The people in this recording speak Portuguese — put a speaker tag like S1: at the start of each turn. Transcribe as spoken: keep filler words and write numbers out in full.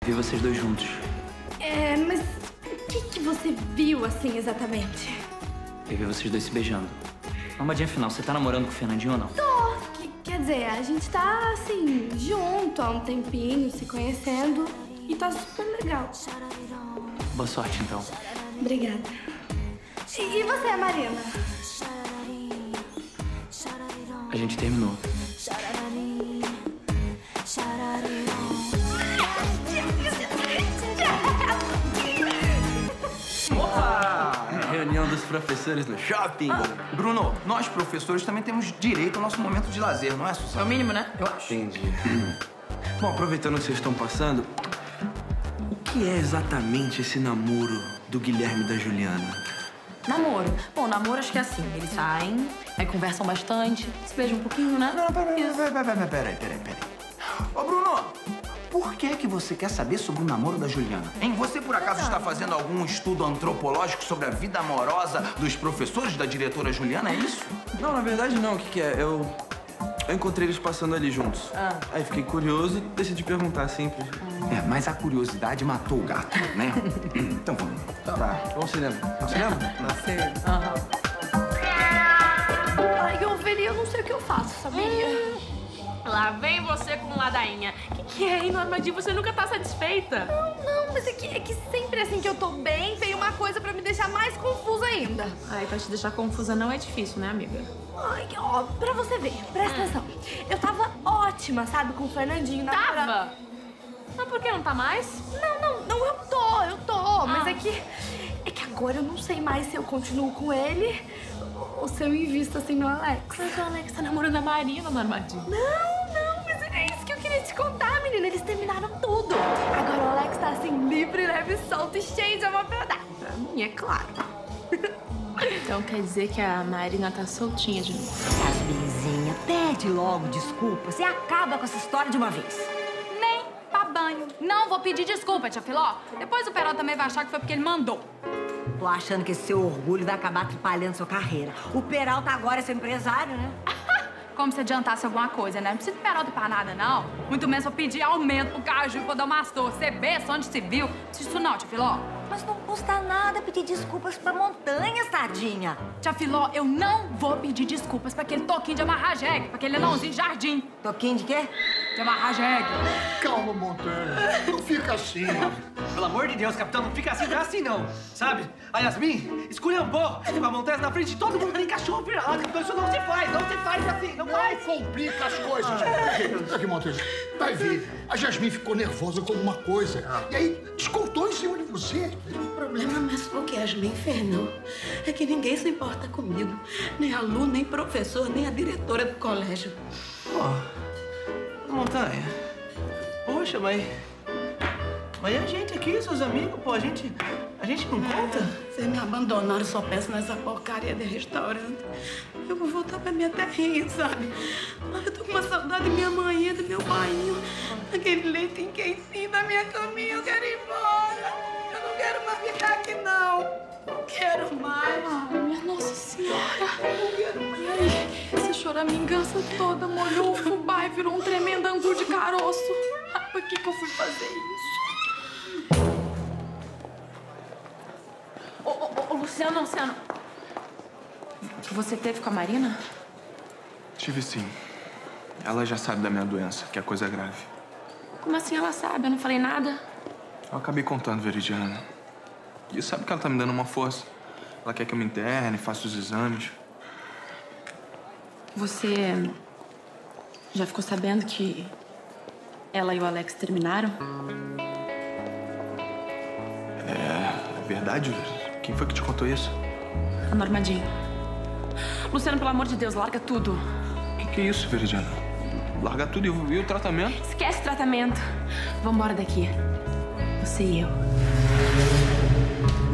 S1: Vi vocês dois juntos.
S2: É, mas o que, que você viu, assim, exatamente?
S1: Eu vi vocês dois se beijando. Armadinha final, você tá namorando com o Fernandinho ou não?
S2: Tô! Que, quer dizer, a gente tá, assim, junto há um tempinho, se conhecendo. E tá super legal.
S1: Boa sorte, então.
S2: Obrigada. E, e você, Marina?
S1: A gente terminou.
S3: Opa! Reunião dos professores no shopping. Ah. Bruno, nós professores também temos direito ao nosso momento de lazer, não é, Suzana?
S4: É o mínimo, né?
S3: Eu acho.
S5: Entendi. Bom, aproveitando que vocês estão passando, o que é exatamente esse namoro do Guilherme e da Juliana?
S4: Namoro. Bom, namoro acho que é assim. Eles saem, aí conversam bastante, se beijam um pouquinho, né?
S3: Não, peraí, peraí, peraí, peraí, peraí, peraí. Ô, Bruno, por que que você quer saber sobre o namoro da Juliana? Hein? Você, por acaso, está fazendo algum estudo antropológico sobre a vida amorosa dos professores da diretora Juliana, é isso?
S5: Não, na verdade não. O que que é? Eu... Eu encontrei eles passando ali juntos.
S4: Ah.
S5: Aí fiquei curioso e decidi perguntar, simples.
S3: É, mas a curiosidade matou o gato, né? Então vamos.
S5: Tá. Vamos ao cinema. Ao cinema?
S4: Sim. Aham.
S2: Ai, eu veria, eu não sei o que eu faço, sabia?
S4: Hum. Lá vem você com ladainha. O que, que é, hein, Armadinha? Você nunca tá satisfeita?
S2: Não, não, mas é que, é que sempre assim que eu tô bem, vem uma coisa pra me deixar mais confusa ainda.
S4: Ai, pra te deixar confusa não é difícil, né, amiga?
S2: Ai, ó, pra você ver, presta
S4: Hum.
S2: atenção. Eu tava ótima, sabe, com o Fernandinho na hora-
S4: Tava? Mas por que não tá mais?
S2: Não, não, não, eu tô, eu tô. Mas
S4: Ah.
S2: é que. É que agora eu não sei mais se eu continuo com ele ou se eu invisto assim no Alex.
S4: Mas o Alex tá namorando a Marina, no Armadinho.
S2: Não, não, mas é isso que eu queria te contar, menina. Eles terminaram tudo. Agora o Alex tá assim, livre, leve, solto e cheio de amor pra dar. Pra mim, é claro.
S4: Então quer dizer que a Marina tá soltinha de novo.
S6: Yasminzinha, pede logo desculpa. Você acaba com essa história de uma vez.
S7: Nem pra banho. Não vou pedir desculpa, tia Filó. Depois o Perol também vai achar que foi porque ele mandou.
S6: Tô achando que esse seu orgulho vai acabar atrapalhando sua carreira. O Peralta agora é seu empresário, né?
S7: Como se adiantasse alguma coisa, né? Não precisa de Peralta pra nada, não. Muito menos pra pedir aumento pro Caju e pro Damastor. Você vê só onde se viu. Não precisa disso não, tia Filó.
S6: Mas não custa nada pedir desculpas pra montanhas, tadinha.
S7: Tia Filó, eu não vou pedir desculpas pra aquele toquinho de amarrar jegue, pra aquele anãozinho de jardim.
S6: Toquinho de quê?
S7: De amarrar jegue.
S8: Calma, Montanha. Não fica assim.
S9: Pelo amor de Deus, capitão, não fica assim, não é assim, não. Sabe? A Yasmin esculhambou com a Montanha na frente de todo mundo, nem cachorro vira lá, capitão. Isso não se faz, não se faz assim, não
S8: Não
S9: faz.
S8: complica as coisas. Aqui, Montanha. Vai ver. A Yasmin ficou nervosa com alguma coisa. E aí descontou em cima de você.
S10: O problema não é só o que a Yasmin fez, não. É que ninguém se importa comigo. Nem aluno, nem professor, nem a diretora do colégio.
S9: Pô, Montanha. Poxa, mas... Mas e a gente aqui, seus amigos, pô, a gente... A gente não conta?
S10: Vocês me abandonaram, só peço nessa porcaria de restaurante. Eu vou voltar pra minha terrinha, sabe? Ai, eu tô com uma saudade da minha mãe, do meu bainho, daquele leitinho quentinho da minha caminha. Eu quero ir embora. Eu não quero mais ficar aqui, não. Não quero mais.
S7: Ah, minha Nossa Senhora.
S10: Não quero mais.
S7: Ai, essa choramingança toda molhou o fubá e virou um tremendo angu de caroço. Ah, por que que eu fui fazer isso? Ô, ô, ô, Luciano, Luciano. Você teve com a Marina?
S5: Tive sim. Ela já sabe da minha doença, que a coisa é grave.
S7: Como assim ela sabe? Eu não falei nada.
S5: Eu acabei contando, Veridiana. E sabe que ela tá me dando uma força. Ela quer que eu me interne, faça os exames.
S7: Você já ficou sabendo que ela e o Alex terminaram?
S5: É... é verdade? Quem foi que te contou isso?
S7: A Normadinha. Luciano, pelo amor de Deus, larga tudo.
S5: O que, que é isso, Veridiana? Larga tudo e o, e o tratamento?
S7: Esquece o tratamento. Vambora daqui. Você e eu.